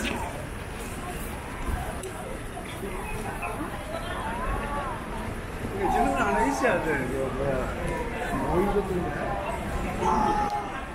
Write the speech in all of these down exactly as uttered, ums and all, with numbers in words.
自分のあの意思はね、どういうことですか。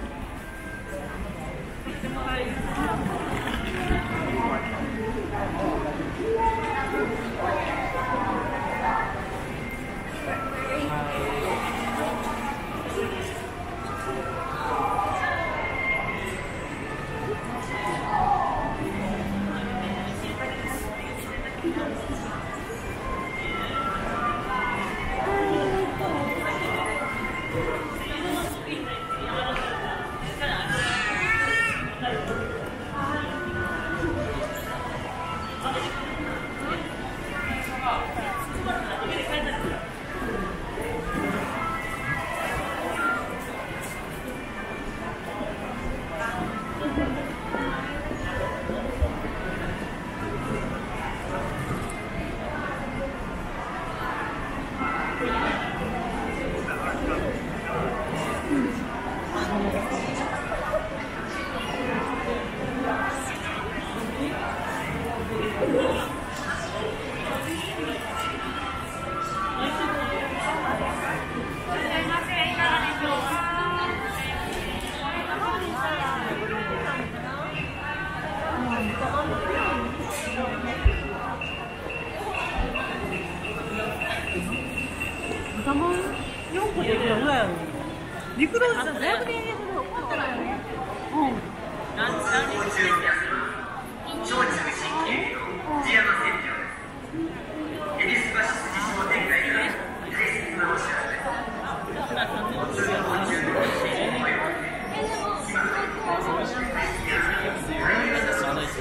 よんこでいくらぐらいやろ。陸路だとだいぶ減塩するの怒ってないよね。うん。何時何時ですか。小中新経の地山線上です。恵比寿橋筋商店街から大切なお知らせです。お通行中の新声を今の大変なそうです。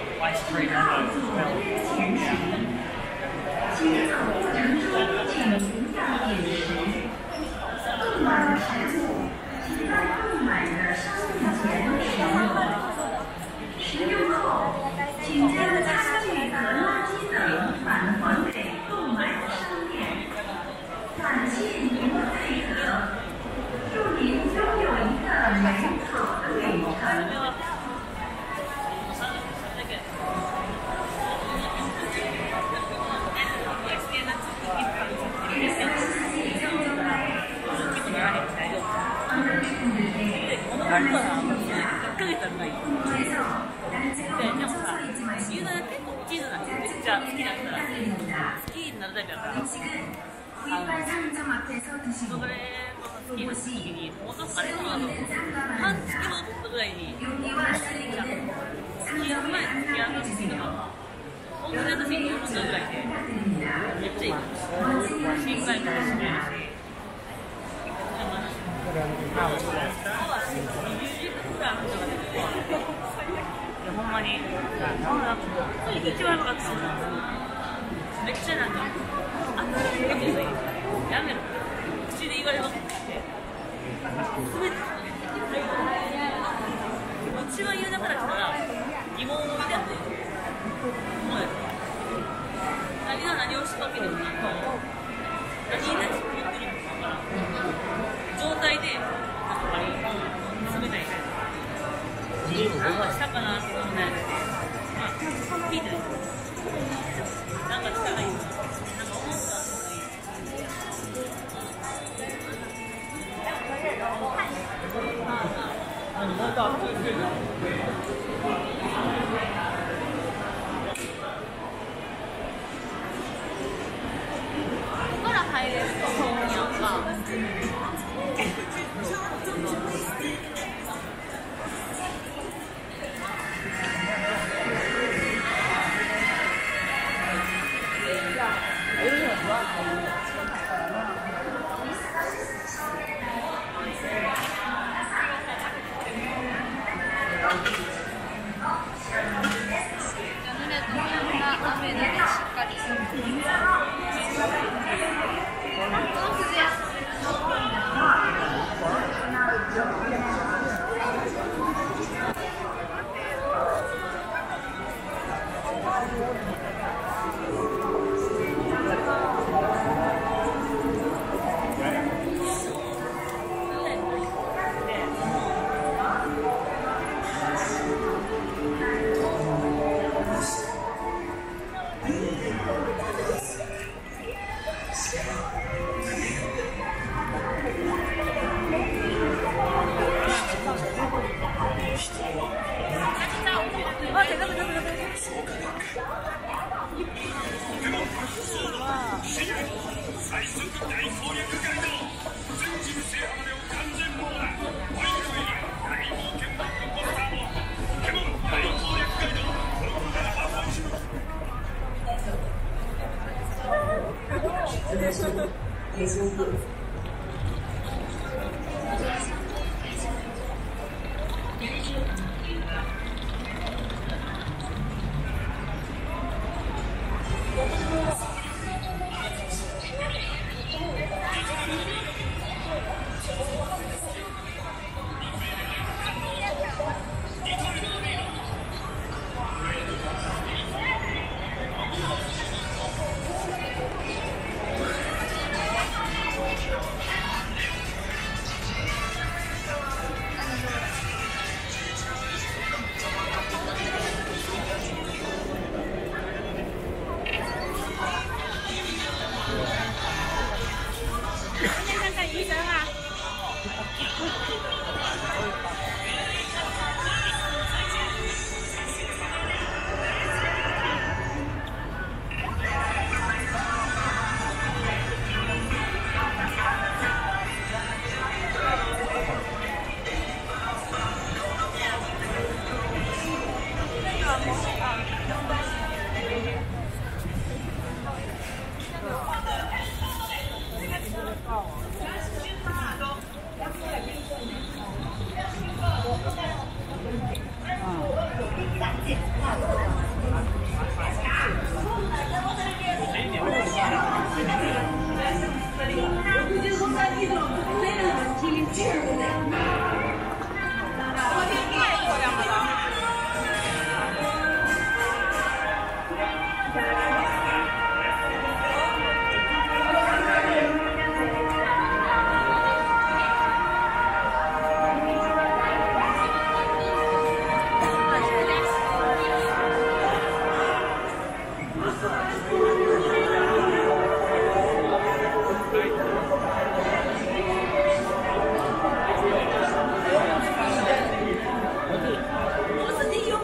请走乘车请タイプやから、あのそれ好きな時に、もうちょっとあれかなと、半月のちょっとぐらいに、付き合う前に付き合うの時が、本当に私によんじゅうぐらいで、めっちゃいい。心配もしてるし、ミュージッククラブとかでほんまに、ああ、一番悪かった。めっちゃなんか、あんなに言うけどやめろ。口で言われますって。すべて。一番言うだから来たら、疑問を抱く。もうやる。何が何を仕掛けてもなんか、何に何を言ってるのか分からん。状態で、なんか割り詰めないから。なんかしたかなって思うね。まあ、聞いてる。なんかしたらいい。なんか思ったらいい。 何また熱いけど。 ここから入れると思うんやんか。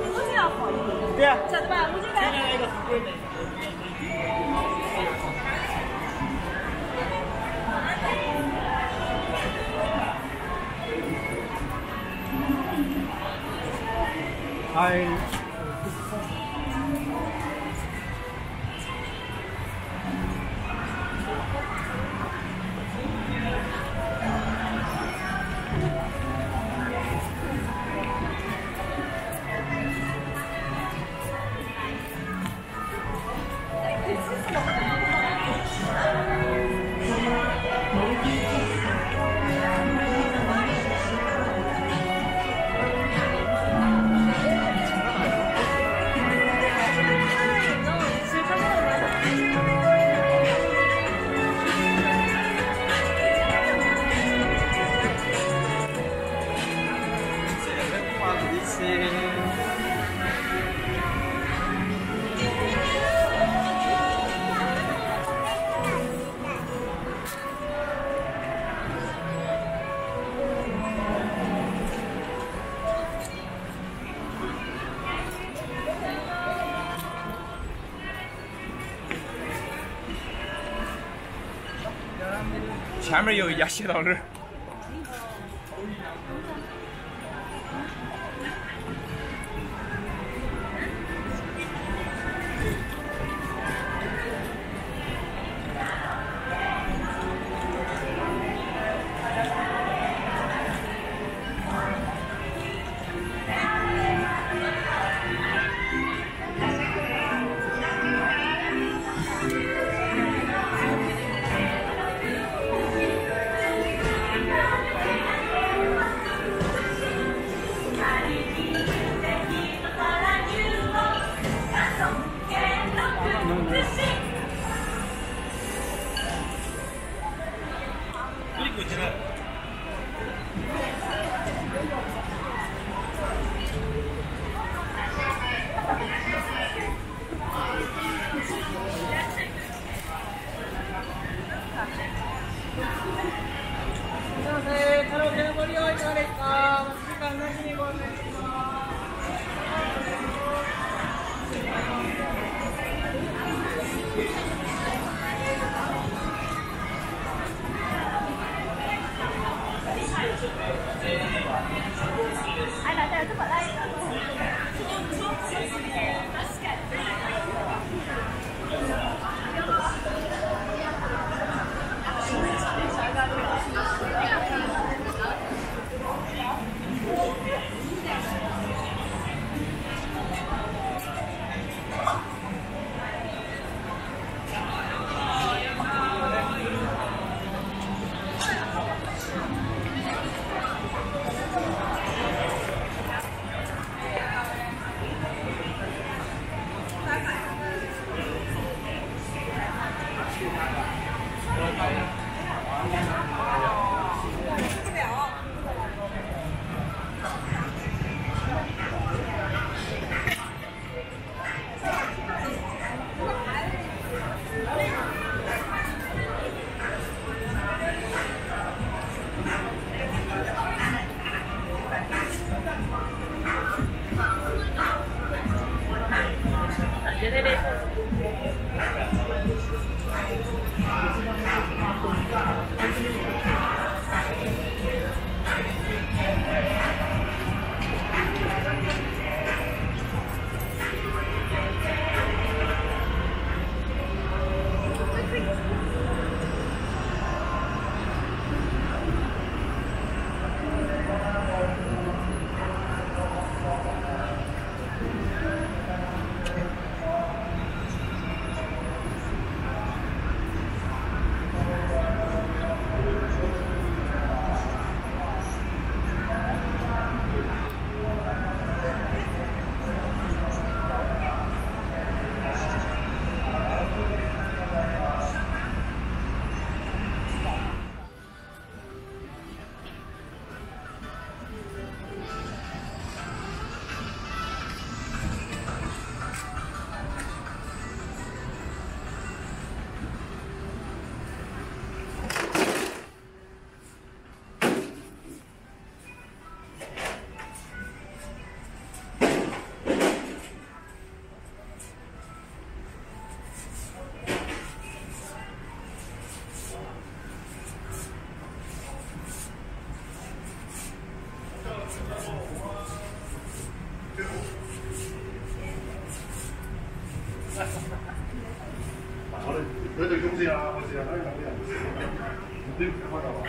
Ja. Zet hem aan, moet je kijken. Nee, nee, dat gebeurt niet. I前面有一家写到这儿。 あれ、大体欲しいな、欲しいな、何か見たんですよ。全部まだは。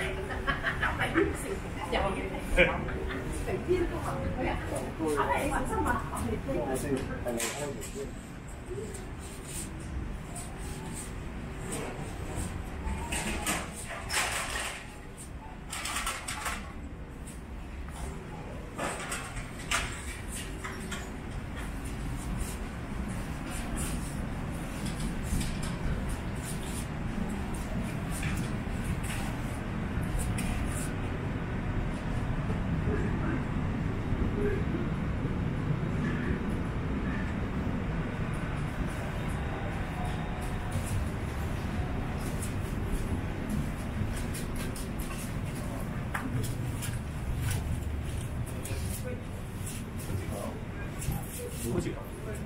ごじか。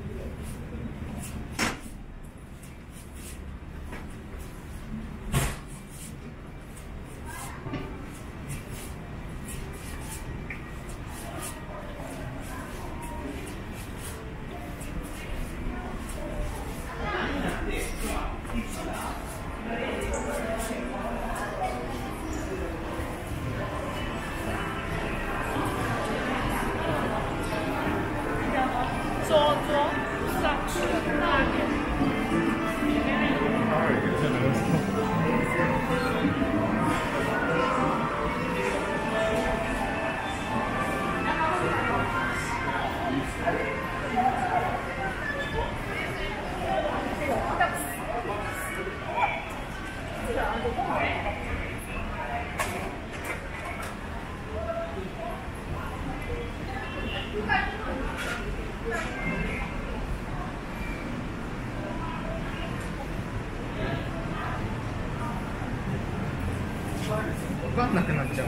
分かんなくなっちゃう。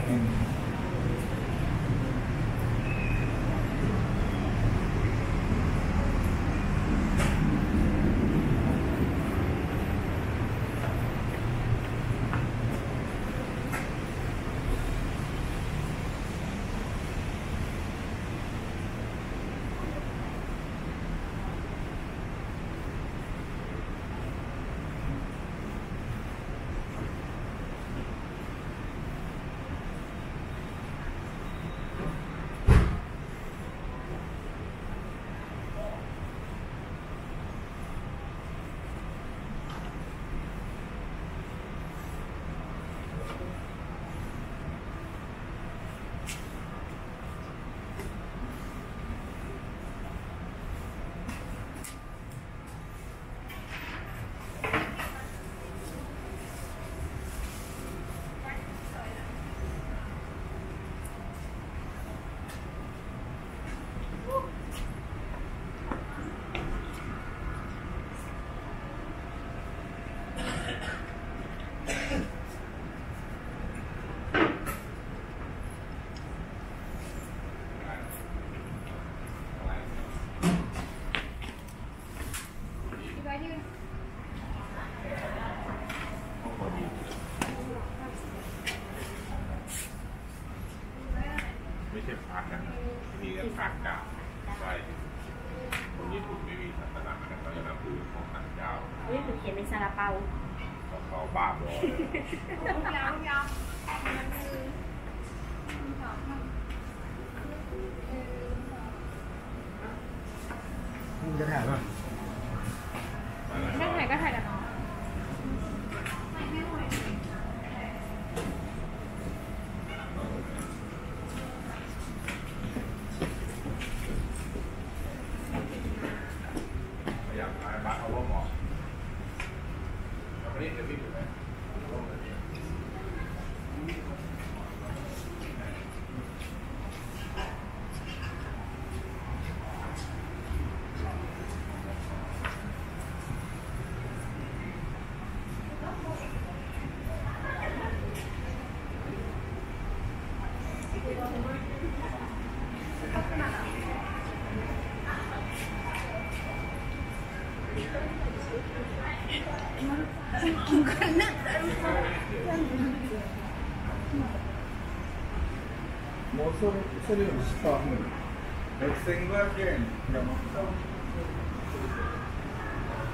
ไม่ใช่พระนะมีแค่พระเก่าใช่คนญี่ปุ่นไม่มีศาสนาแต่เขาจะนับถือของต่างเจ้าเฮ้ยหนูเขียนในซาลาเปาเขาเขาบ้าบอเลยยาวยาวมึงจะถ่ายป่ะถ้าถ่ายก็ถ่ายกับน้องอยากถ่ายบ้านเขาว่าเหมาะเราไม่ได้เดี๋ยวพี่ดูไหมもうそれ、それより下はもうろくせんごひゃくえん。いや、もう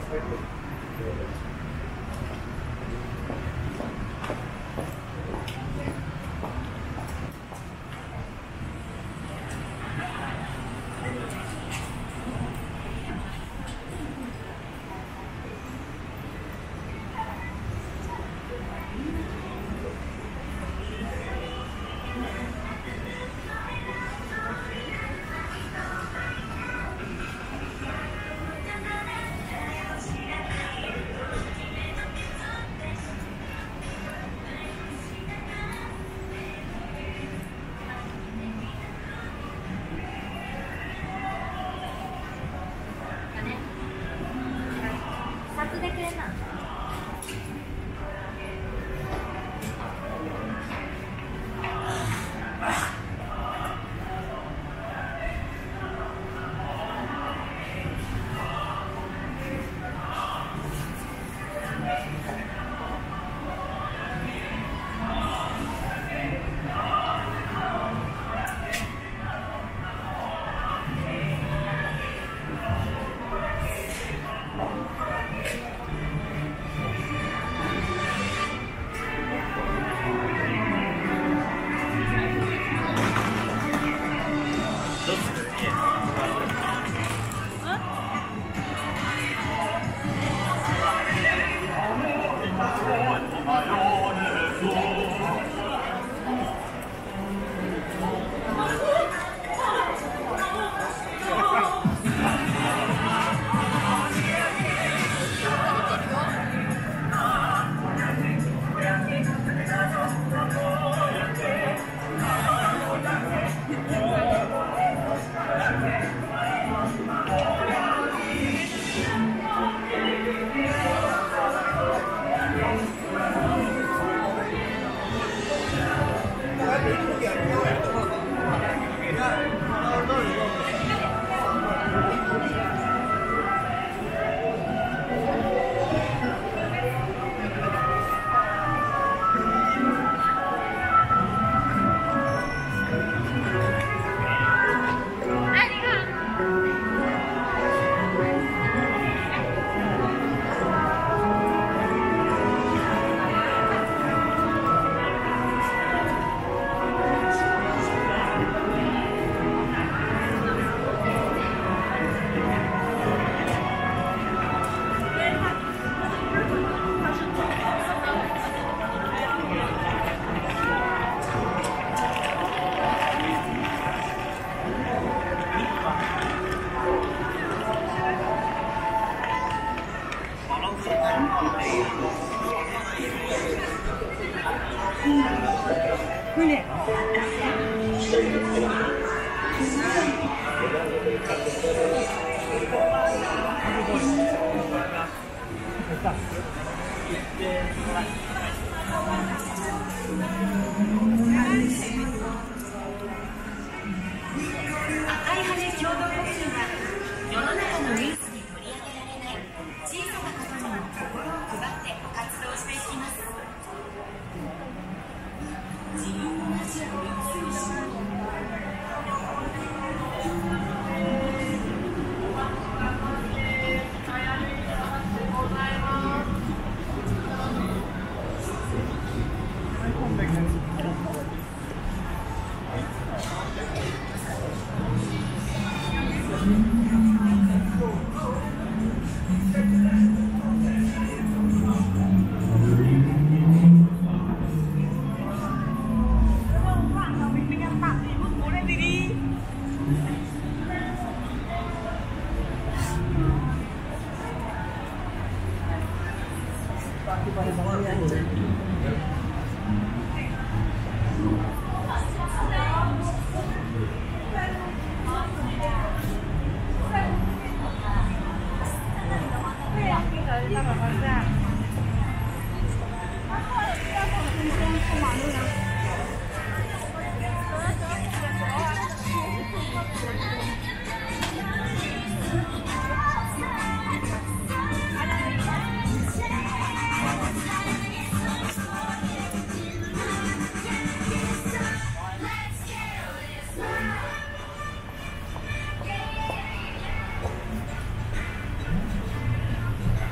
こ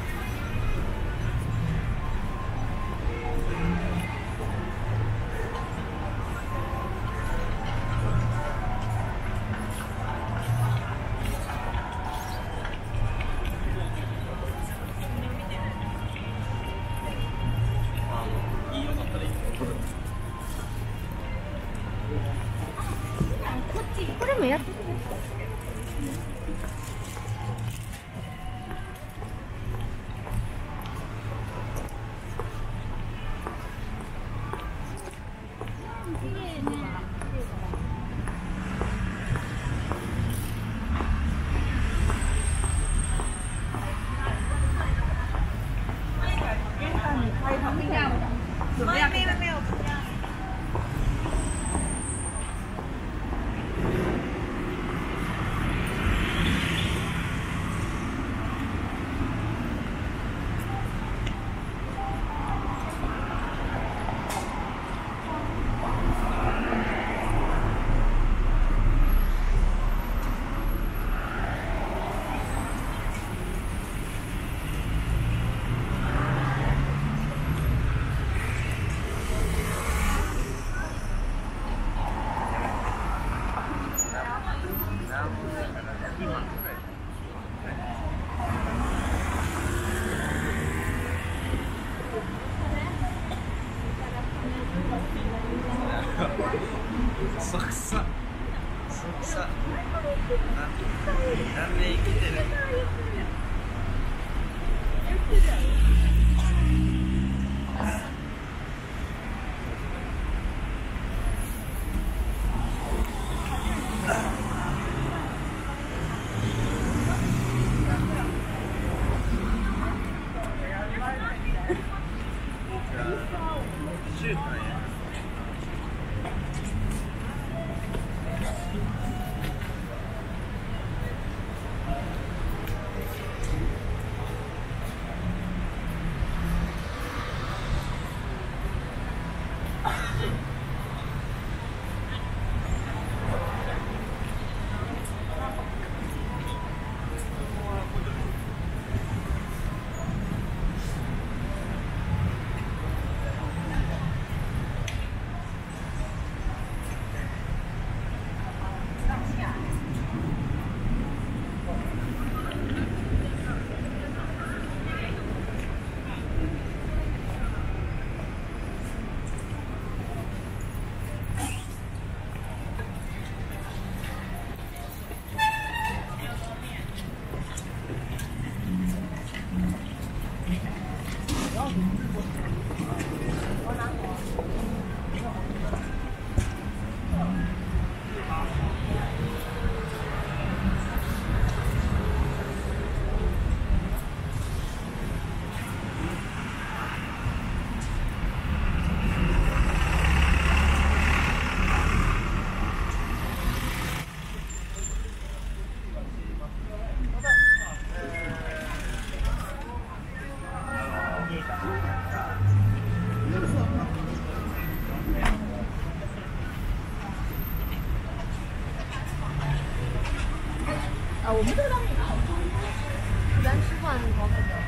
啊，我们这个当然好，一般吃饭好不了。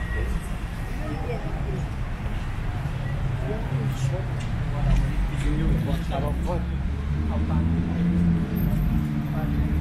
已经有过，下到过，好吧。